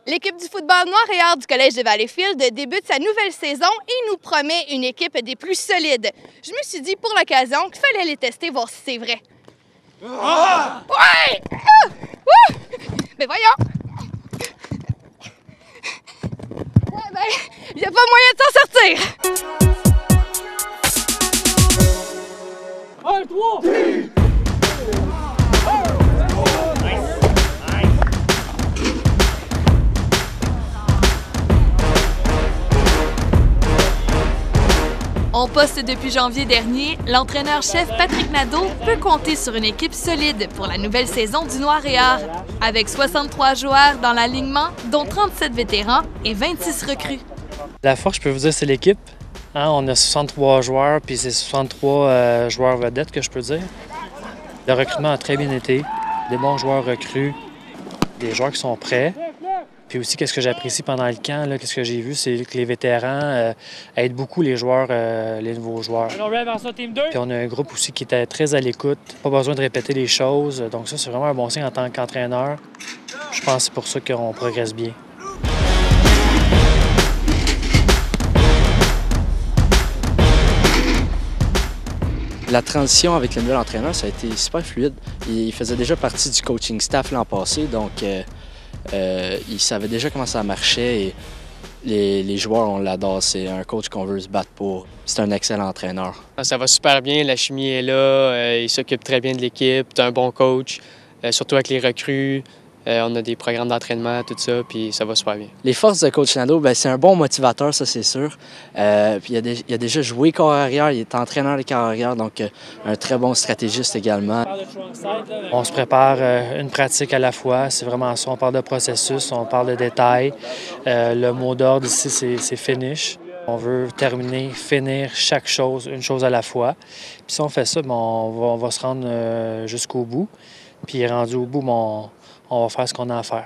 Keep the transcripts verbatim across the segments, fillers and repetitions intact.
L'équipe du football Noir-et-Or du Collège de Valleyfield débute sa nouvelle saison et nous promet une équipe des plus solides. Je me suis dit pour l'occasion qu'il fallait les tester, voir si c'est vrai. Ah! Ouais! Ah! Ah! Mais voyons! Ouais, ben, il n'y a pas moyen de s'en sortir! Un, trois! En poste depuis janvier dernier, l'entraîneur-chef Patrick Nadeau peut compter sur une équipe solide pour la nouvelle saison du Noir-et-Or, avec soixante-trois joueurs dans l'alignement, dont trente-sept vétérans et vingt-six recrues. La force, je peux vous dire, c'est l'équipe. Hein, on a soixante-trois joueurs, puis c'est soixante-trois euh, joueurs vedettes que je peux dire. Le recrutement a très bien été, des bons joueurs recrues, des joueurs qui sont prêts. Puis aussi, qu'est-ce que j'apprécie pendant le camp, qu'est-ce que j'ai vu, c'est que les vétérans euh, aident beaucoup les joueurs, euh, les nouveaux joueurs. Puis on a un groupe aussi qui était très à l'écoute, pas besoin de répéter les choses. Donc ça, c'est vraiment un bon signe en tant qu'entraîneur. Je pense que c'est pour ça qu'on progresse bien. La transition avec le nouvel entraîneur, ça a été super fluide. Il faisait déjà partie du coaching staff l'an passé, donc euh, euh, il savait déjà comment ça marchait et les, les joueurs, on l'adore. C'est un coach qu'on veut se battre pour. C'est un excellent entraîneur. Ça va super bien, la chimie est là, euh, il s'occupe très bien de l'équipe, c'est un bon coach, euh, surtout avec les recrues. Euh, on a des programmes d'entraînement, tout ça, puis ça va super bien. Les forces de coach Nadeau, bien, c'est un bon motivateur, ça c'est sûr. Euh, puis il, a déjà, il a déjà joué corps arrière, il est entraîneur de corps arrière, donc euh, un très bon stratégiste également. On se prépare euh, une pratique à la fois, c'est vraiment ça. On parle de processus, on parle de détails. Euh, le mot d'ordre ici, c'est finish. On veut terminer, finir chaque chose, une chose à la fois. Puis si on fait ça, bien, on, va, on va se rendre euh, jusqu'au bout. Puis rendu au bout, bien, on, on va faire ce qu'on a à faire.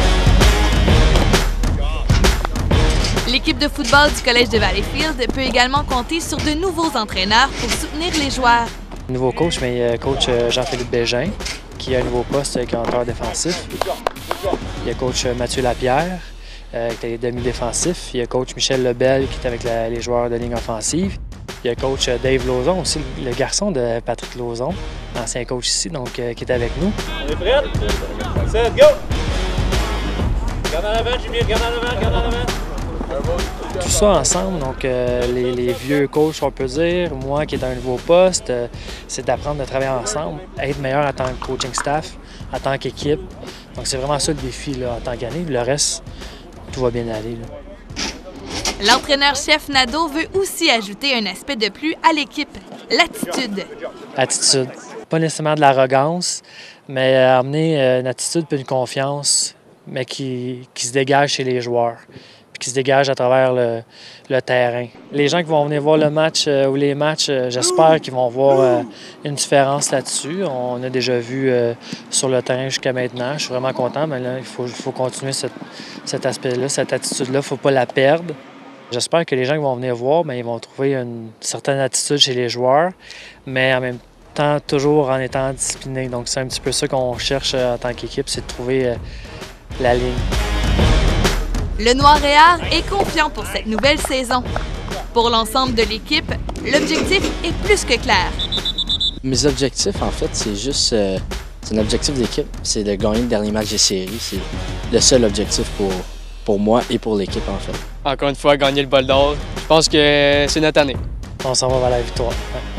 L'équipe de football du Collège de Valleyfield peut également compter sur de nouveaux entraîneurs pour soutenir les joueurs. Nouveau coach, mais coach Jean-Philippe Bégin, qui a un nouveau poste de coordonnateur défensif. Il y a coach Mathieu Lapierre, euh, qui est demi-défensif. Il y a coach Michel Lebel, qui est avec la, les joueurs de ligne offensive. Il y a coach Dave Lauzon aussi, le garçon de Patrick Lauzon, ancien coach ici, donc euh, qui est avec nous. On est prêts? sept, go! Regarde en avant, Jimmy, regarde en avant, regarde en avant. Tout ça ensemble, donc euh, les, les vieux coachs, on peut dire, moi qui est un nouveau poste, euh, c'est d'apprendre de travailler ensemble, être meilleur en tant que coaching staff, en tant qu'équipe. Donc c'est vraiment ça le défi là, en tant qu'année. Le reste, tout va bien aller. Là. L'entraîneur-chef Nadeau veut aussi ajouter un aspect de plus à l'équipe, l'attitude. Attitude. Pas nécessairement de l'arrogance, mais amener une attitude et une confiance, mais qui, qui se dégage chez les joueurs, puis qui se dégage à travers le, le terrain. Les gens qui vont venir voir le match euh, ou les matchs, euh, j'espère qu'ils vont voir euh, une différence là-dessus. On a déjà vu euh, sur le terrain jusqu'à maintenant. Je suis vraiment content, mais là, il faut, il faut continuer cette, cet aspect-là, cette attitude-là. Il ne faut pas la perdre. J'espère que les gens qui vont venir voir, bien, ils vont trouver une certaine attitude chez les joueurs, mais en même temps, toujours en étant disciplinés. Donc, c'est un petit peu ça qu'on cherche en tant qu'équipe, c'est de trouver euh, la ligne. Le Noir-et-Or est confiant pour cette nouvelle saison. Pour l'ensemble de l'équipe, l'objectif est plus que clair. Mes objectifs, en fait, c'est juste... Euh, c'est un objectif d'équipe, c'est de gagner le dernier match des séries. C'est le seul objectif pour... pour moi et pour l'équipe, en fait. Encore une fois, gagner le bol d'or, je pense que c'est notre année. On s'en va vers la victoire. Ouais.